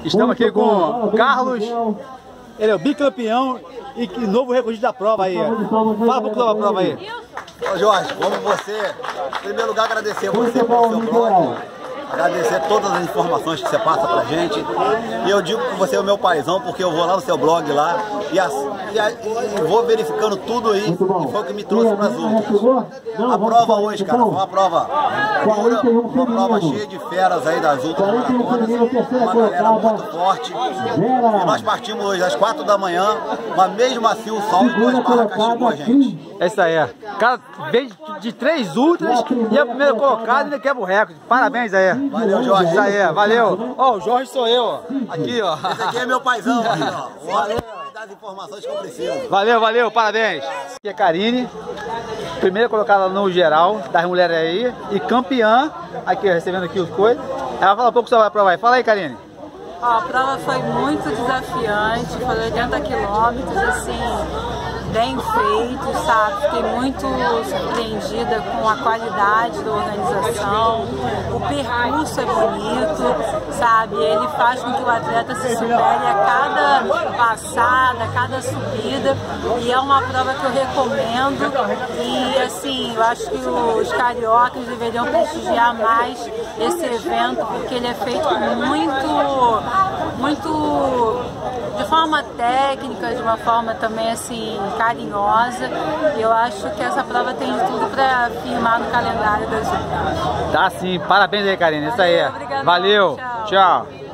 Estamos aqui com o Carlos, ele é o bicampeão e novo recordista da prova aí. Fala um pouco da prova aí. Ô Jorge, vamos você, em primeiro lugar agradecer você pelo seu blog, agradecer todas as informações que você passa pra gente. E eu digo que você é o meu paizão, porque eu vou lá no seu blog lá e vou verificando tudo aí, e foi o que me trouxe para as últimas. A prova hoje, cara, foi uma prova dura, uma prova cheia de feras aí das últimas maratonas, uma galera muito forte. E nós partimos hoje às 4 da manhã, mas mesmo assim o sol de 2 barras castigou a gente. É isso aí. O cara veio de 3 ultras e é o primeiro colocado e ainda quebra o recorde. Parabéns aí. Valeu, Jorge. Isso aí, valeu. Ó, o Jorge sou eu, ó. Aqui, ó. Esse aqui é meu paizão, aqui, ó. Valeu, das informações que eu preciso. Valeu, parabéns. Aqui é a Karine, primeira colocada no geral das mulheres aí e campeã, aqui recebendo aqui os coisas. Ela fala um pouco sobre a prova aí. Fala aí, Karine. Ó, a prova foi muito desafiante, foi 80 quilômetros, assim, bem feito, sabe? Fiquei muito surpreendida com a qualidade da organização, o percurso é bonito, sabe? Ele faz com que o atleta se supere a cada passada, a cada subida, e é uma prova que eu recomendo. E assim, eu acho que os cariocas deveriam prestigiar mais esse evento, porque ele é feito de forma técnica, de uma forma também assim carinhosa. Eu acho que essa prova tem tudo para firmar no calendário das Olimpíadas. Tá sim, parabéns aí, Karine. Isso aí. Obrigada, valeu, tchau.